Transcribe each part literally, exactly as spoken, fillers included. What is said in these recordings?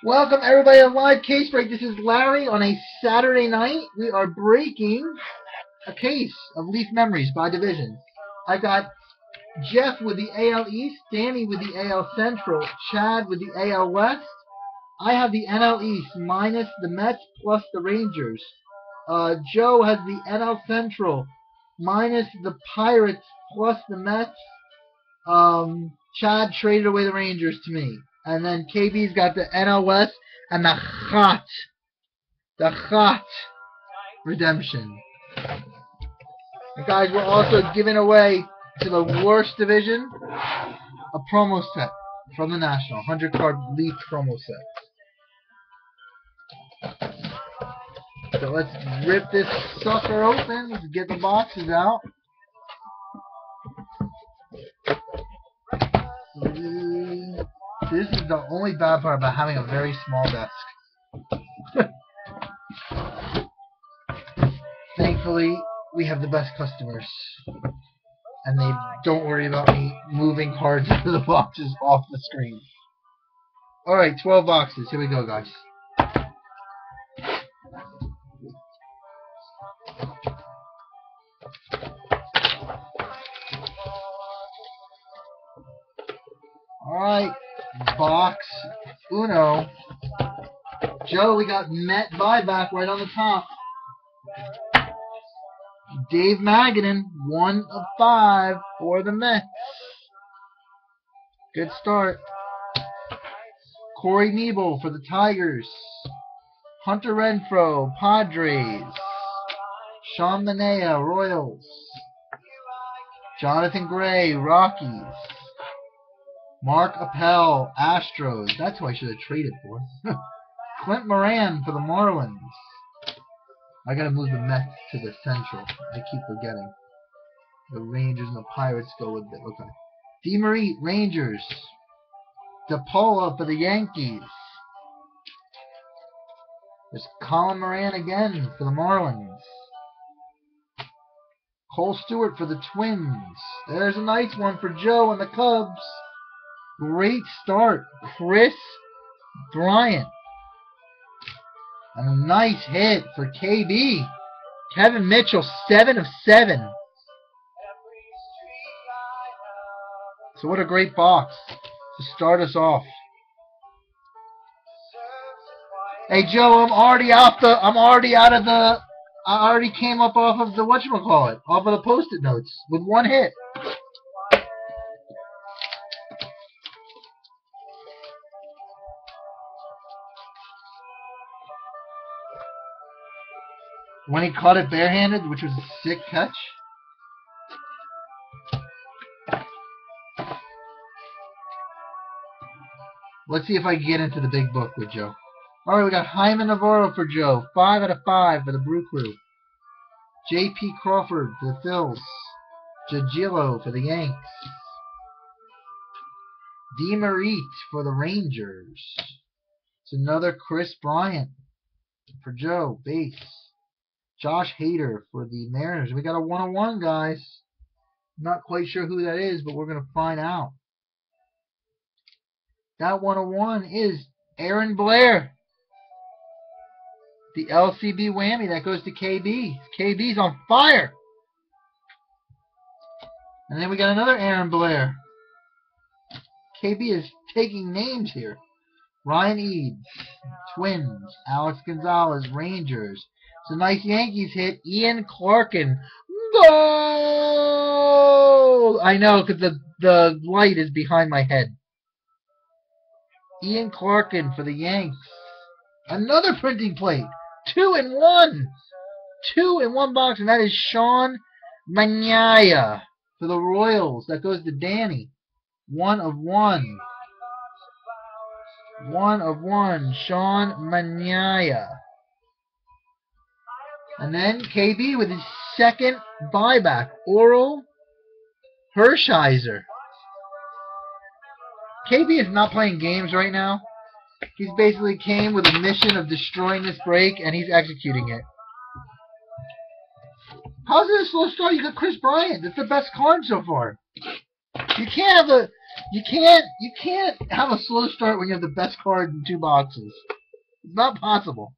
Welcome everybody to Live Case Break. This is Larry on a Saturday night. We are breaking a case of Leaf Memories by division. I got Jeff with the A L East, Danny with the A L Central, Chad with the A L West. I have the N L East minus the Mets plus the Rangers. Uh, Joe has the N L Central minus the Pirates plus the Mets. Um, Chad traded away the Rangers to me. And then K B's got the N L West and the Hot. The Hot redemption. And guys, we're also giving away to the worst division a promo set from the National. one hundred card Leaf promo set. So let's rip this sucker open. Let's get the boxes out. This is the only bad part about having a very small desk. Thankfully, we have the best customers. And they don't worry about me moving cards into the boxes off the screen. Alright, twelve boxes. Here we go, guys. Alright, box uno. Joe, we got Met buyback right on the top. Dave Magadan, one of five for the Mets. Good start. Corey Knebel for the Tigers. Hunter Renfroe, Padres. Sean Manaea, Royals. Jonathan Gray, Rockies. Mark Appel, Astros. That's who I should have traded for. Clint Moran for the Marlins. I gotta move the Mets to the Central. I keep forgetting. The Rangers and the Pirates go with it. Okay. DeMarie, Rangers. DePaula for the Yankees. There's Colin Moran again for the Marlins. Cole Stewart for the Twins. There's a nice one for Joe and the Cubs. Great start. Chris Bryant. And a nice hit for K B. Kevin Mitchell, seven of seven. So what a great box to start us off. Hey Joe, I'm already off the I'm already out of the I already came up off of the whatchamacallit, off of the post-it notes with one hit. When he caught it barehanded, which was a sick catch. Let's see if I can get into the big book with Joe. Alright, we got Hyman Navarro for Joe. Five out of five for the Brew Crew. J P Crawford for the Phils. Jagilo for the Yanks. DeMarie for the Rangers. It's another Chris Bryant for Joe. Base. Josh Hader for the Mariners. We got a one oh one, guys. Not quite sure who that is, but we're going to find out. That one oh one is Aaron Blair. The L C B whammy. That goes to K B. K B's on fire. And then we got another Aaron Blair. K B is taking names here. Ryan Eads, Twins. Alex Gonzalez, Rangers. It's a nice Yankees hit. Ian Clarkin. Goal! I know, because the, the light is behind my head. Ian Clarkin for the Yanks. Another printing plate. Two in one. Two in one box. And that is Sean Manaea for the Royals. That goes to Danny. One of one. One of one. Sean Manaea. And then K B with his second buyback. Oral Hershiser. K B is not playing games right now. He's basically came with a mission of destroying this break, and he's executing it. How's it a slow start? You got Chris Bryant. That's the best card so far. You can't have a You can't you can't have a slow start when you have the best card in two boxes. It's not possible.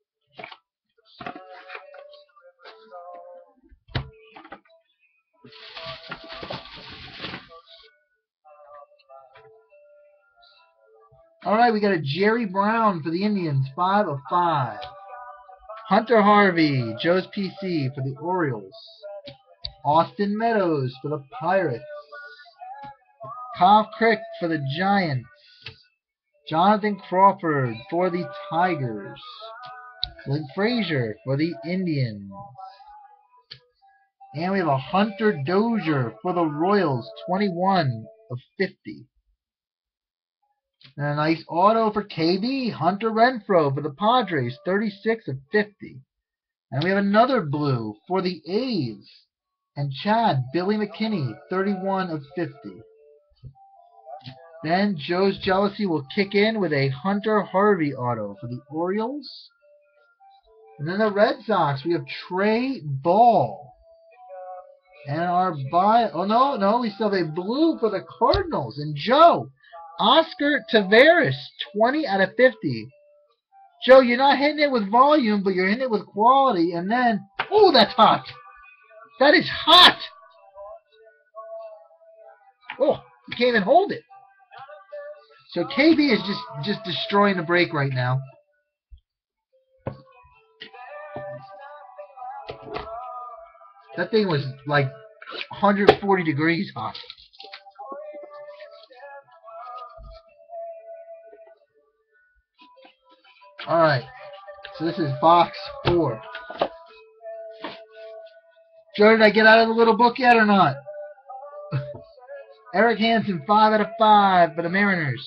Alright, we got a Jerry Brown for the Indians, five of five. Hunter Harvey, Joe's P C for the Orioles. Austin Meadows for the Pirates. Kyle Crick for the Giants. Jonathan Crawford for the Tigers. Clint Frazier for the Indians. And we have a Hunter Dozier for the Royals, twenty-one of fifty. And a nice auto for K B, Hunter Renfroe for the Padres, thirty-six of fifty. And we have another blue for the A's. And Chad, Billy McKinney, thirty-one of fifty. Then Joe's Jealousy will kick in with a Hunter Harvey auto for the Orioles. And then the Red Sox, we have Trey Ball. And our buy, oh no, no, we still have a blue for the Cardinals. And Joe, Oscar Taveras, twenty out of fifty. Joe, you're not hitting it with volume, but you're hitting it with quality. And then, oh, that's hot. That is hot. Oh, you can't even hold it. So K B is just, just destroying the break right now. That thing was like one hundred forty degrees hot. Alright, so this is box four. Joe, did I get out of the little book yet or not? Eric Hansen, five out of five for the Mariners.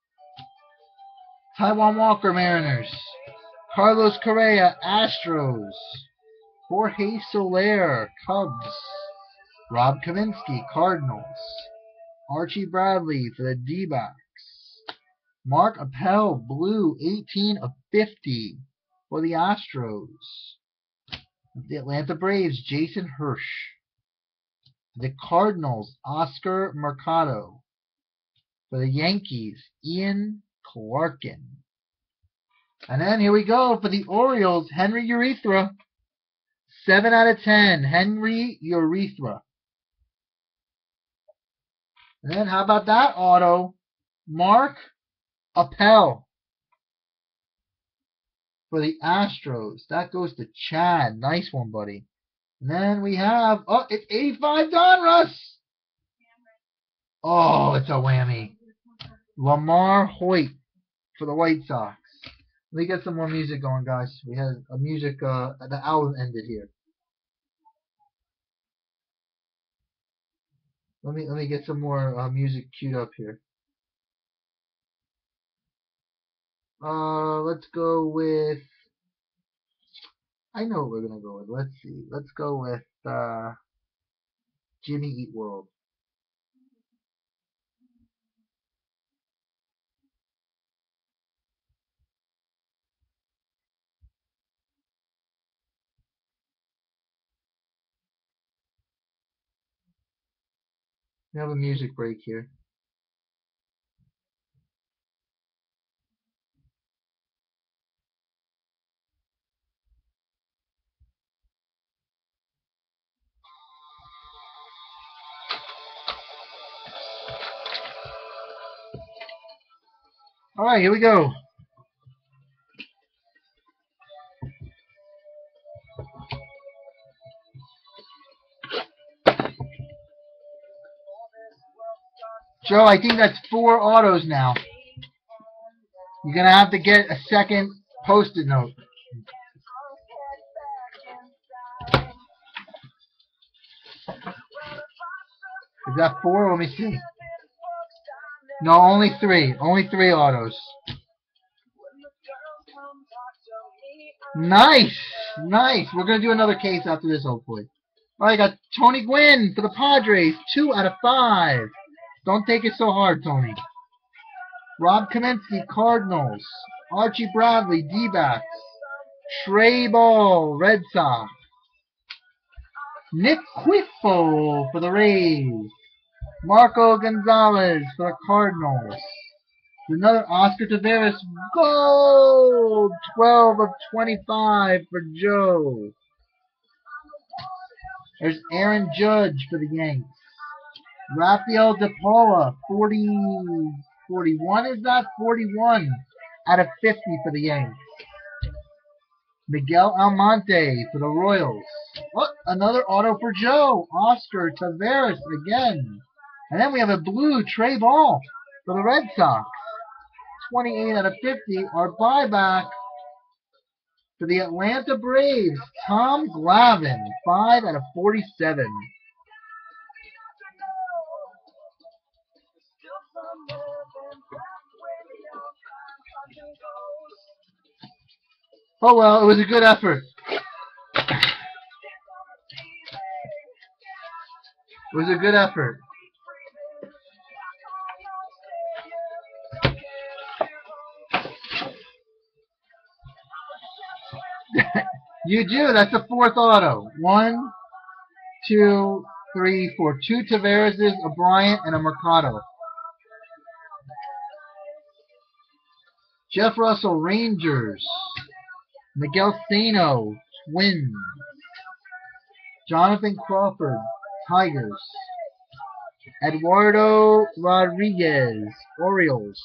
Taiwan Walker, Mariners. Carlos Correa, Astros. Jorge Soler, Cubs. Rob Kaminsky, Cardinals. Archie Bradley for the D-backs. Mark Appel, blue, eighteen of fifty for the Astros. The Atlanta Braves, Jason Hirsch. The Cardinals, Oscar Mercado. For the Yankees, Ian Clarkin. And then here we go for the Orioles, Henry Urethra. seven out of ten, Henry Urethra. And then how about that auto? Mark Appel. For the Astros. That goes to Chad. Nice one, buddy. And then we have, oh, it's eighty-five Donruss. Oh, it's a whammy. Lamar Hoyt for the White Sox. Let me get some more music going, guys. We had a music, uh, the album ended here. Let me, let me get some more uh, music queued up here. Uh, let's go with, I know what we're going to go with. Let's see. Let's go with uh, Jimmy Eat World. We have a music break here. Alright, here we go. Joe, I think that's four autos now. You're going to have to get a second post-it note. Is that four? Let me see. No, only three. Only three autos. Nice. Nice. We're going to do another case after this, hopefully. Alright, I got Tony Gwynn for the Padres. Two out of five. Don't take it so hard, Tony. Rob Kaminsky, Cardinals. Archie Bradley, D-backs. Trey Ball, Red Sox. Nick Quifo for the Rays. Marco Gonzalez for the Cardinals. Another Oscar Taveras gold! twelve of twenty-five for Joe. There's Aaron Judge for the Yanks. Rafael DePaula, forty, forty-one is that? forty-one out of fifty for the Yanks. Miguel Almonte for the Royals. Oh, another auto for Joe. Oscar Taveras again. And then we have a blue Trey Ball for the Red Sox. twenty-eight out of fifty. Our buyback for the Atlanta Braves. Tom Glavine, five out of forty-seven. Oh well, it was a good effort. It was a good effort. You do. That's the fourth auto. One, two, three, four. Two Taverases, a Bryant, and a Mercado. Jeff Russell, Rangers. Miguel Sano, Twins. Jonathan Crawford, Tigers. Eduardo Rodriguez, Orioles.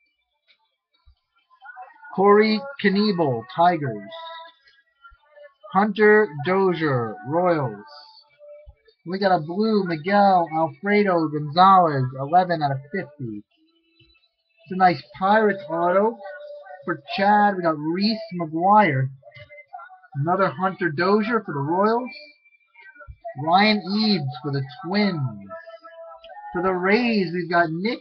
Corey Knebel, Tigers. Hunter Dozier, Royals. We got a blue Miguel Alfredo Gonzalez, eleven out of fifty. It's a nice Pirates auto. For Chad, we got Reese McGuire. Another Hunter Dozier for the Royals. Ryan Eads for the Twins. For the Rays, we've got Nick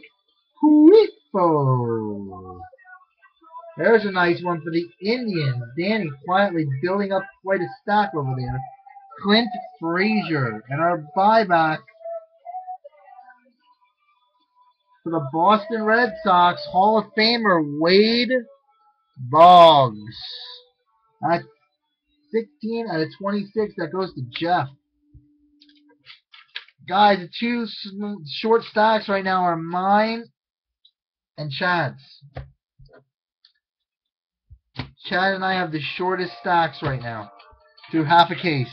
Huifo. There's a nice one for the Indians. Danny quietly building up quite a stack over there. Clint Frazier. And our buyback for the Boston Red Sox, Hall of Famer Wade Boggs. At sixteen out of twenty-six, that goes to Jeff. Guys, the two short stacks right now are mine and Chad's. Chad and I have the shortest stacks right now. Through half a case.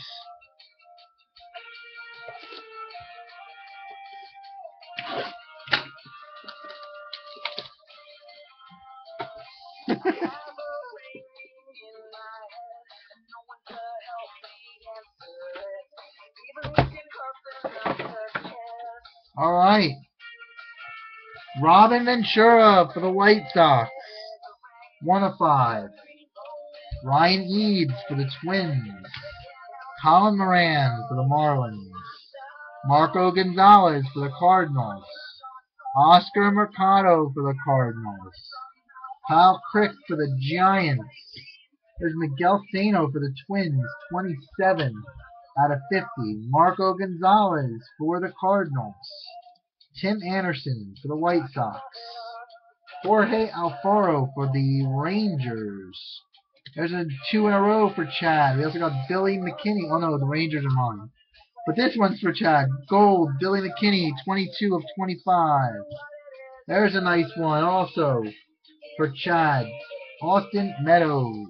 Alright. Robin Ventura for the White Sox. one of five. Ryan Eads for the Twins. Colin Moran for the Marlins. Marco Gonzalez for the Cardinals. Oscar Mercado for the Cardinals. Kyle Crick for the Giants. There's Miguel Sano for the Twins, twenty-seven out of fifty. Marco Gonzalez for the Cardinals. Tim Anderson for the White Sox. Jorge Alfaro for the Rangers. There's a two in a row for Chad. We also got Billy McKinney. Oh no, the Rangers are mine. But this one's for Chad. Gold, Billy McKinney, twenty-two of twenty-five. There's a nice one also for Chad. Austin Meadows.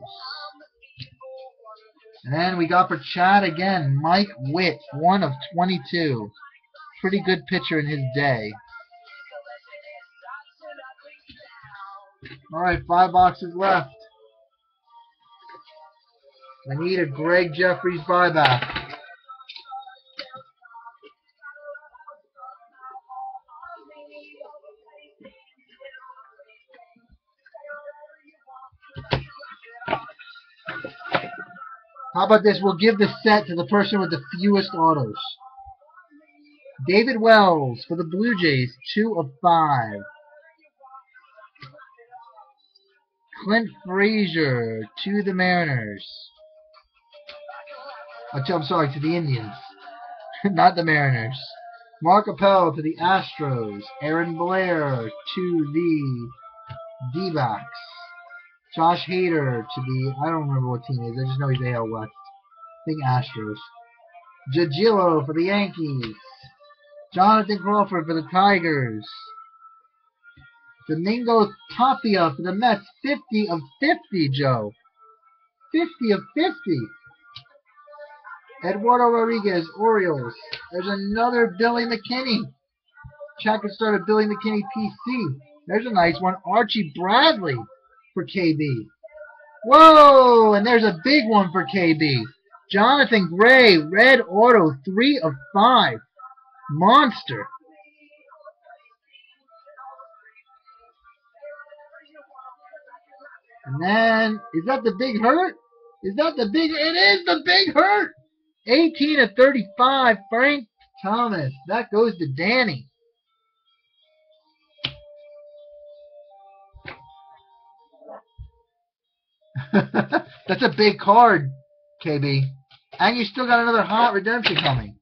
And then we got for Chad again, Mike Witt, one of twenty-two. Pretty good pitcher in his day. Alright, five boxes left. I need a Greg Jeffries buyback. How about this? We'll give the set to the person with the fewest autos. David Wells for the Blue Jays, two of five. Clint Frazier to the Mariners. Oh, I'm sorry, to the Indians. Not the Mariners. Mark Appel to the Astros. Aaron Blair to the D-backs. Josh Hader to the, I don't remember what team it is. I just know he's A L West. I think Astros. Jagilo for the Yankees. Jonathan Crawford for the Tigers. Domingo Tapia for the Mets. fifty of fifty, Joe. fifty of fifty. Eduardo Rodriguez, Orioles. There's another Billy McKinney. Check and start a Billy McKinney P C. There's a nice one. Archie Bradley for K B. Whoa! And there's a big one for K B. Jonathan Gray, red auto, three of five. Monster. And then, is that the big hurt? Is that the big, it is the big hurt! eighteen of thirty-five, Frank Thomas. That goes to Danny. That's a big card, K B. And you still got another hot redemption coming.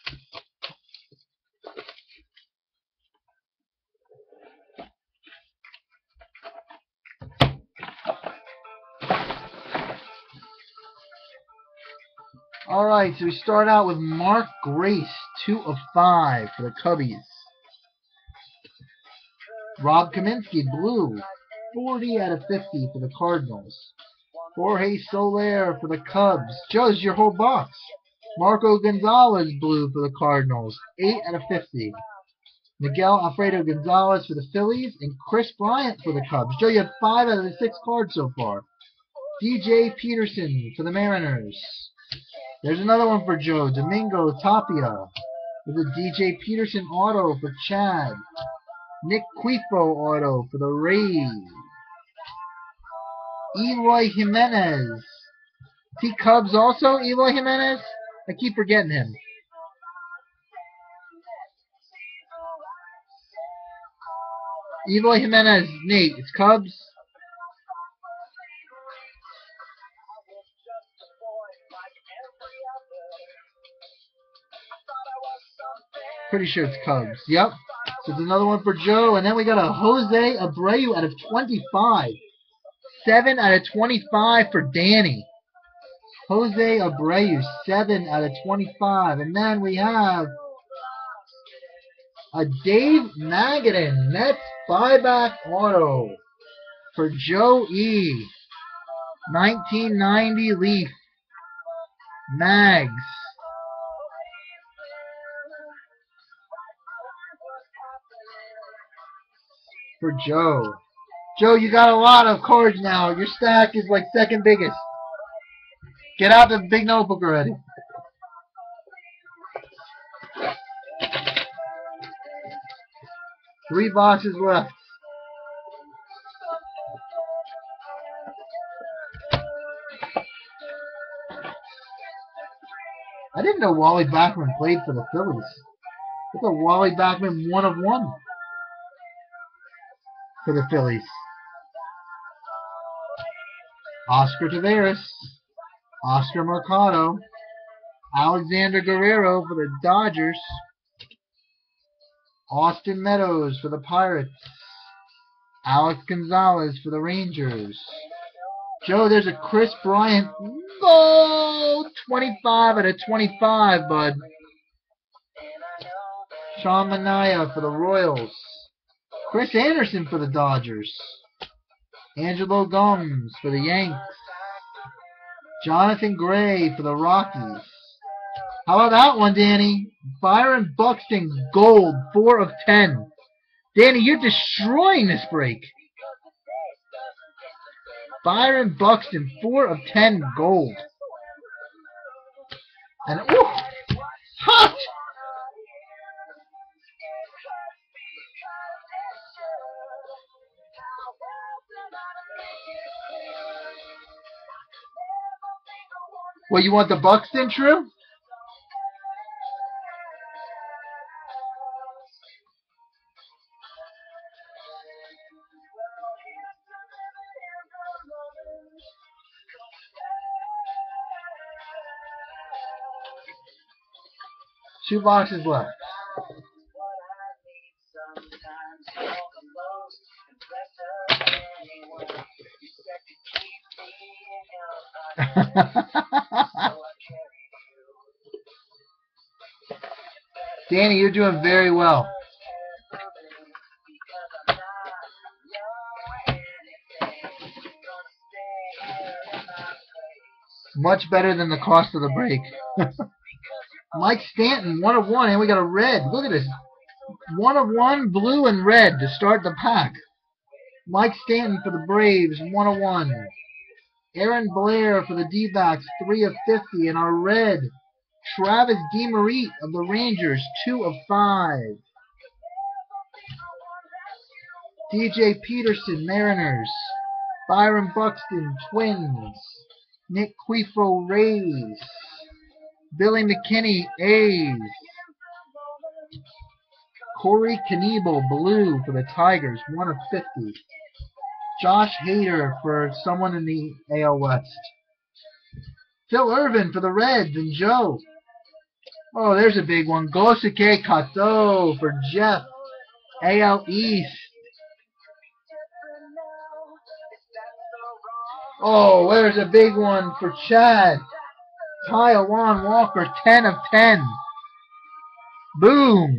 Alright, so we start out with Mark Grace, two of five for the Cubbies. Rob Kaminsky, blue, forty out of fifty for the Cardinals. Jorge Soler for the Cubs. Joe, this is your whole box. Marco Gonzalez, blue for the Cardinals, eight out of fifty. Miguel Alfredo Gonzalez for the Phillies, and Chris Bryant for the Cubs. Joe, you have five out of the six cards so far. D J Peterson for the Mariners. There's another one for Joe. Domingo Tapia with a D J Peterson auto for Chad. Nick Quifo auto for the Rays. Eloy Jimenez. T Cubs also, Eloy Jimenez? I keep forgetting him. Eloy Jimenez, Nate, it's Cubs. Pretty sure it's Cubs. Yep. So it's another one for Joe. And then we got a Jose Abreu out of twenty-five. seven out of twenty-five for Danny. Jose Abreu, seven out of twenty-five. And then we have a Dave Magadan Mets buyback auto for Joe E. nineteen ninety Leaf. Mags. For Joe. Joe, you got a lot of cards now. Your stack is like second biggest. Get out the big notebook already. Three boxes left. I didn't know Wally Backman played for the Phillies. I thought Wally Backman one of one for the Phillies. Oscar Taveras, Oscar Mercado, Alexander Guerrero for the Dodgers, Austin Meadows for the Pirates, Alex Gonzalez for the Rangers. Joe, there's a Chris Bryant. Oh, twenty-five out of twenty-five, bud. Sean Manaea for the Royals. Chris Anderson for the Dodgers. Angelo Gomes for the Yanks. Jonathan Gray for the Rockies. How about that one, Danny? Byron Buxton, gold, four of ten. Danny, you're destroying this break. Byron Buxton, four of ten, gold. And, ooh, hot! Well, you want the Buxton, true? Two boxes left. Danny, you're doing very well. Much better than the cost of the break. Mike Stanton, one of one, and we got a red. Look at this. One of one, blue and red to start the pack. Mike Stanton for the Braves, one of one. Aaron Blair for the D-backs, three of fifty. And our red, Travis DeMarie of the Rangers, two of five. D J Peterson, Mariners. Byron Buxton, Twins. Nick Quifo, Rays. Billy McKinney, A's. Corey Knebel, blue for the Tigers, one of fifty. Josh Hader for someone in the A L West. Phil Irvin for the Reds and Joe. Oh, there's a big one. Gosuke Kato for Jeff, A L East. Oh, there's a big one for Chad. Taiwan Walker, ten of ten. Boom.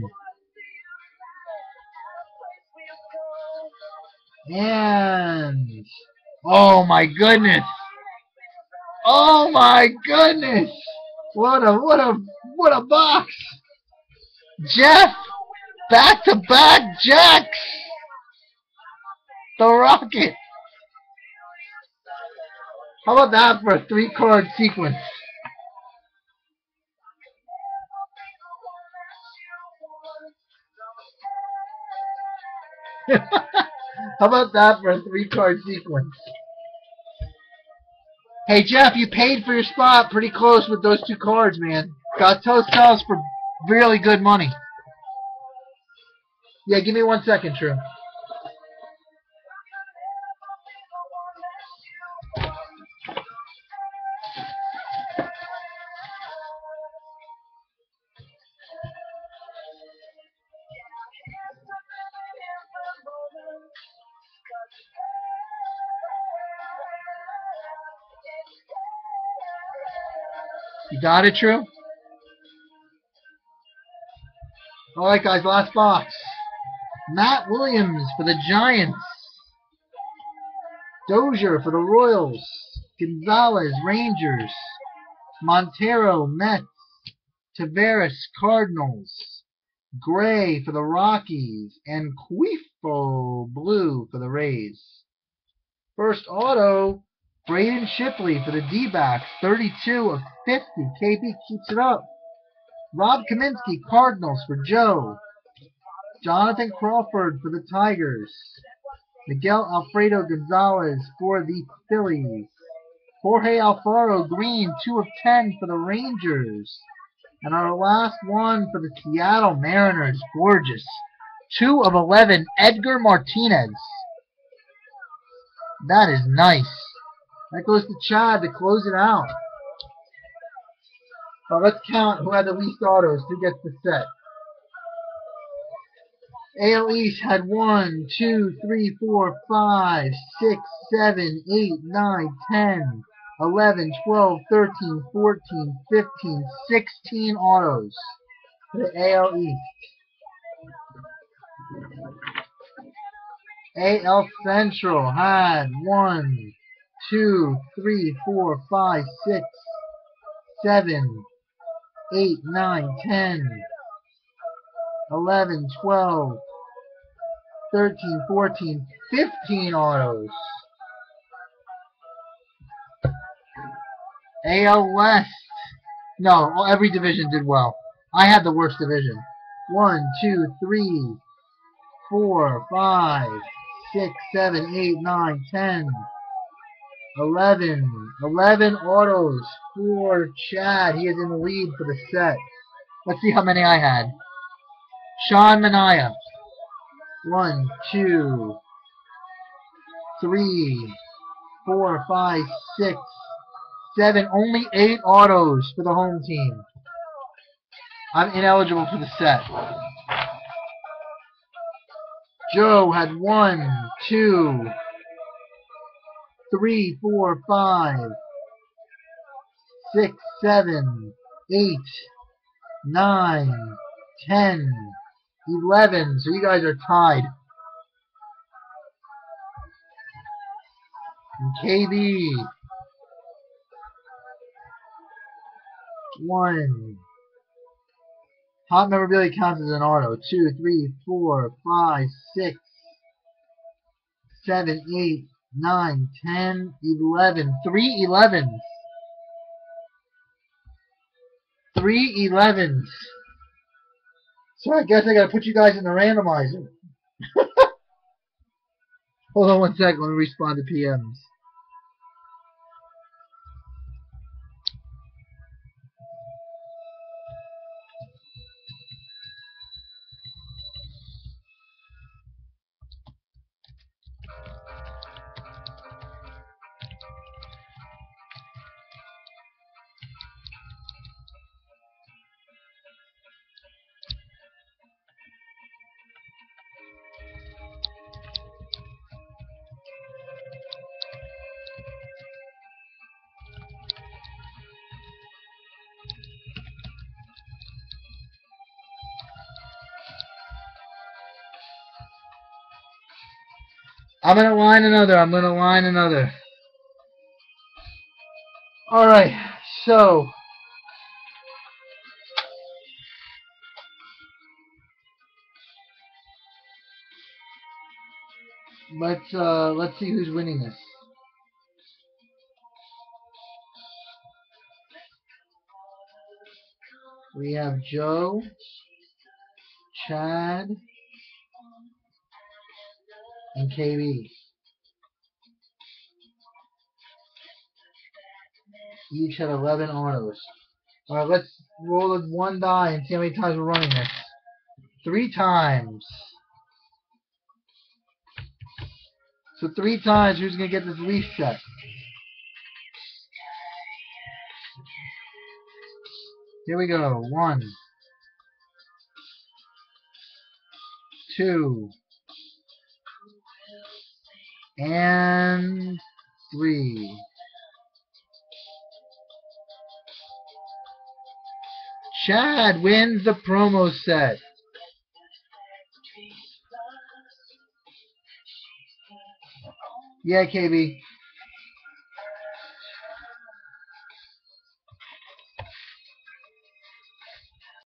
And oh my goodness. Oh my goodness. What a what a what a box. Jeff, back to back Jacks. The Rocket. How about that for a three card sequence? How about that for a three-card sequence? Hey, Jeff, you paid for your spot pretty close with those two cards, man. Gato sells for really good money. Yeah, give me one second, True. You got it, True? Alright, guys, last box. Matt Williams for the Giants. Dozier for the Royals. Gonzalez, Rangers. Montero, Mets. Tavares, Cardinals. Gray for the Rockies. And Quifo, blue for the Rays. First auto, Braden Shipley for the D-backs, thirty-two of fifty. K B keeps it up. Rob Kaminsky, Cardinals for Joe. Jonathan Crawford for the Tigers. Miguel Alfredo Gonzalez for the Phillies. Jorge Alfaro Green, two of ten for the Rangers. And our last one for the Seattle Mariners, gorgeous. two of eleven, Edgar Martinez. That is nice. That goes to Chad to close it out. Well, let's count who had the least autos to get the set. A L East had one, two, three, four, five, six, seven, eight, nine, ten, eleven, twelve, thirteen, fourteen, fifteen, sixteen autos for the A L East. A L Central had one, two, three, four, five, six, seven, eight, nine, ten, eleven, twelve, thirteen, fourteen, fifteen autos. A L West. No, every division did well. I had the worst division. One, two, three, four, five, six, seven, eight, nine, ten, eleven. eleven autos for Chad. He is in the lead for the set. Let's see how many I had. Sean Mania. One, two, three, four, five, six, seven. Only eight autos for the home team. I'm ineligible for the set. Joe had one, two, three, four, five, six, seven, eight, nine, ten, eleven. So you guys are tied. And K B, one. Hot memorabilia counts as an auto. Two, three, four, five, six, seven, eight, nine, ten, eleven. Three elevens. Three elevens. So I guess I gotta put you guys in the randomizer. Hold on one second, let me respond to P Ms. I'm gonna line another, I'm gonna line another. Alright, so let's uh let's see who's winning this. We have Joe, Chad, and K B. Each have eleven autos. Alright, let's roll it one die and see how many times we're running this. Three times. So three times, who's going to get this leaf set? Here we go. One. Two. And three. Chad wins the promo set. Yeah, K B.